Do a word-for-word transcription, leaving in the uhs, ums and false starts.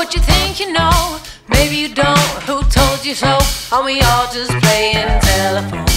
What you think you know, maybe you don't. Who told you so? Are we all just playing telephone?